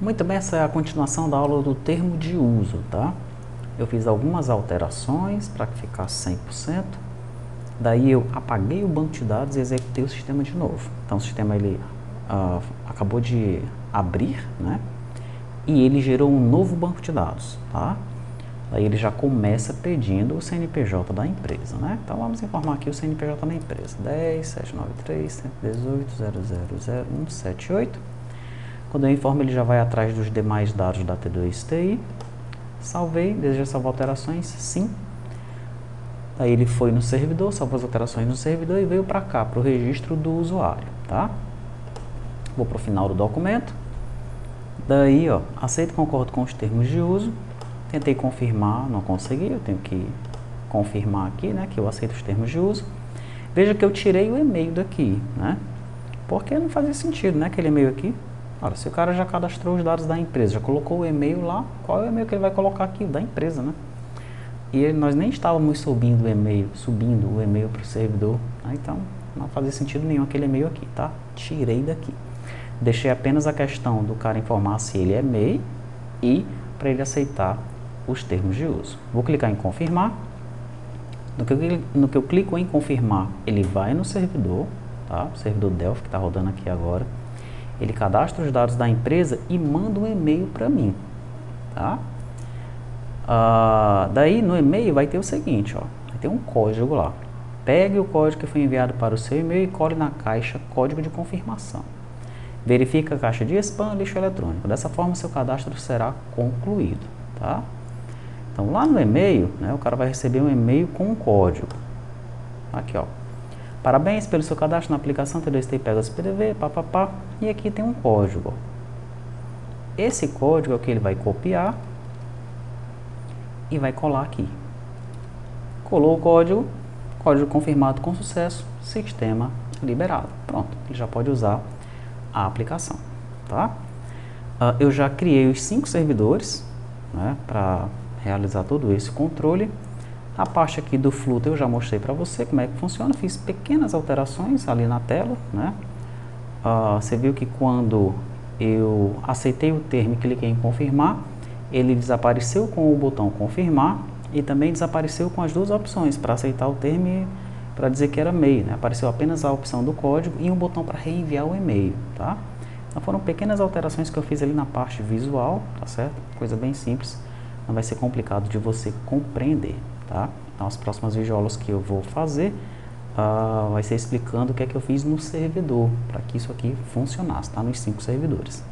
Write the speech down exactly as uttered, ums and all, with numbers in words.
Muito bem, essa é a continuação da aula do termo de uso, tá? Eu fiz algumas alterações para que ficasse cem por cento. Daí eu apaguei o banco de dados e executei o sistema de novo. Então o sistema ele uh, acabou de abrir, né? E ele gerou um novo banco de dados, tá? Aí ele já começa pedindo o C N P J da empresa, né? Então vamos informar aqui o C N P J da empresa: dez, sete nove três, cento e dezoito, zero zero zero um sete oito. Quando eu informo, ele já vai atrás dos demais dados da T dois T I. Salvei, deseja salvar alterações? Sim. Aí ele foi no servidor, salvou as alterações no servidor e veio para cá, para o registro do usuário, tá? Vou para o final do documento. Daí, ó, aceito e concordo com os termos de uso. Tentei confirmar, não consegui, eu tenho que confirmar aqui, né, que eu aceito os termos de uso. Veja que eu tirei o e-mail daqui, né? Porque não fazia sentido, né, aquele e-mail aqui. Olha, se o cara já cadastrou os dados da empresa, já colocou o e-mail lá, qual é o e-mail que ele vai colocar aqui? Da empresa, né? E nós nem estávamos subindo o e-mail, subindo o e-mail para o servidor, né? Então não fazia sentido nenhum aquele e-mail aqui, tá? Tirei daqui. Deixei apenas a questão do cara informar se ele é M E I e para ele aceitar os termos de uso. Vou clicar em confirmar. No que, eu, no que eu clico em confirmar, ele vai no servidor, tá? O servidor Delphi que está rodando aqui agora. Ele cadastra os dados da empresa e manda um e-mail para mim, tá? Ah, daí no e-mail vai ter o seguinte, ó, vai ter um código lá. Pegue o código que foi enviado para o seu e-mail e cole na caixa código de confirmação. Verifique a caixa de spam, lixo eletrônico. Dessa forma, seu cadastro será concluído, tá? Então lá no e-mail, né, o cara vai receber um e-mail com um código. Aqui, ó. Parabéns pelo seu cadastro na aplicação T dois T I Pegasus P D V, papapá. E aqui tem um código. Esse código é o que ele vai copiar e vai colar aqui. Colou o código, código confirmado com sucesso, sistema liberado. Pronto, ele já pode usar a aplicação, tá? Uh, eu já criei os cinco servidores, né, para realizar todo esse controle. A parte aqui do Flutter eu já mostrei para você como é que funciona, fiz pequenas alterações ali na tela, né? Uh, você viu que quando eu aceitei o termo e cliquei em confirmar, ele desapareceu com o botão confirmar e também desapareceu com as duas opções para aceitar o termo e para dizer que era e-mail, né? Apareceu apenas a opção do código e um botão para reenviar o e-mail, tá? Então foram pequenas alterações que eu fiz ali na parte visual, tá certo? Coisa bem simples, não vai ser complicado de você compreender, tá? Então as próximas videoaulas que eu vou fazer uh, vai ser explicando o que é que eu fiz no servidor, para que isso aqui funcionasse, tá? Nos cinco servidores.